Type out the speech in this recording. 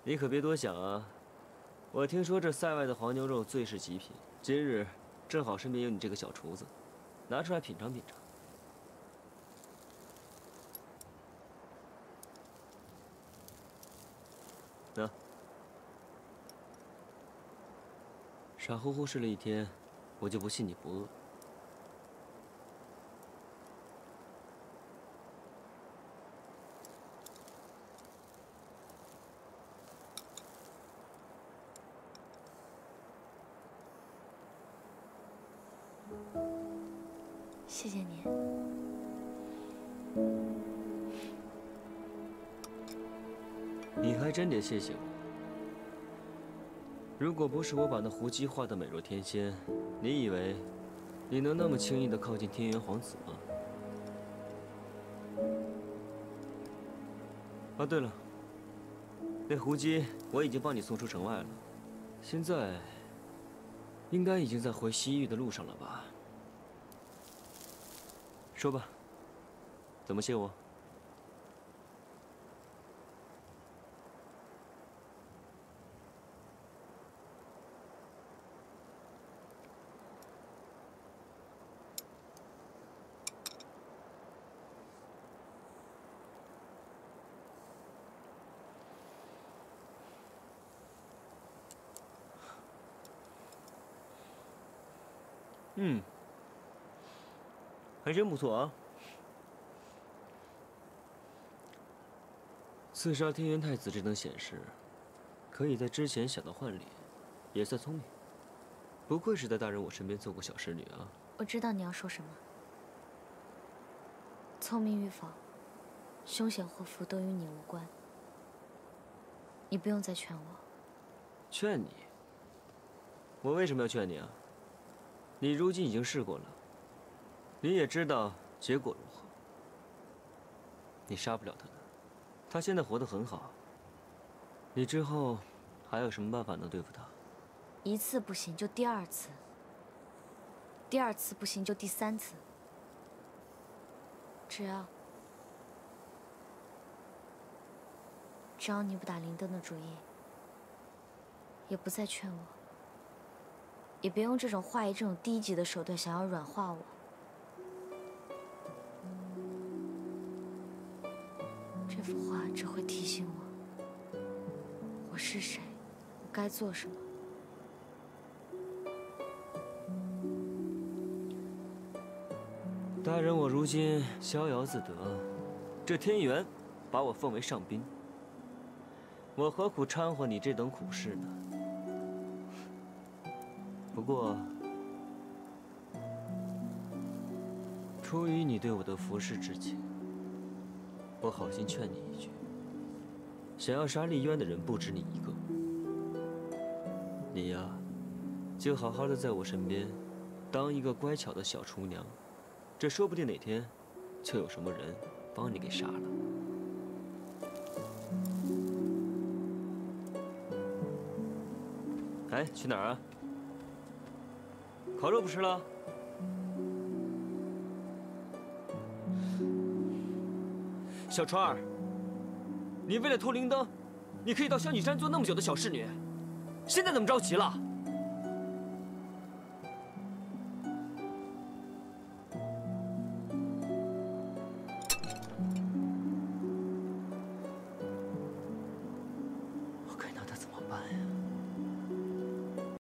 你可别多想啊！我听说这塞外的黄牛肉最是极品，今日正好身边有你这个小厨子，拿出来品尝品尝。那，傻乎乎试了一天，我就不信你不饿。 谢谢你。 你还真得谢谢我。如果不是我把那胡姬画得美若天仙，你以为你能那么轻易地靠近天元皇子吗？啊，对了，那胡姬我已经帮你送出城外了，现在应该已经在回西域的路上了吧？ 说吧，怎么谢我？还真不错啊。 刺杀天元太子这等险事，可以在之前想到换脸，也算聪明。不愧是在大人我身边做过小侍女啊！ 我知道你要说什么。聪明与否，凶险祸福都与你无关。你不用再劝我。 劝你？我为什么要劝你啊？你如今已经试过了，你也知道结果如何。你杀不了他的。 他现在活得很好，你之后还有什么办法能对付他？ 一次不行就第二次，第二次不行就第三次，只要你不打林登的主意，也不再劝我，也别用这种画意这种低级的手段想要软化我。 这幅画只会提醒我是谁，我该做什么。 大人，我如今逍遥自得，这天元把我奉为上宾，我何苦掺和你这等苦事呢？不过，出于你对我的服侍之情。 我好心劝你一句：想要杀丽渊的人不止你一个。你呀，就好好的在我身边，当一个乖巧的小厨娘，这说不定哪天，就有什么人帮你给杀了。哎，去哪儿啊？烤肉不吃了？ 小川儿，你为了偷灵灯，你可以到香女山做那么久的小侍女，现在怎么着急了？我该拿他怎么办呀？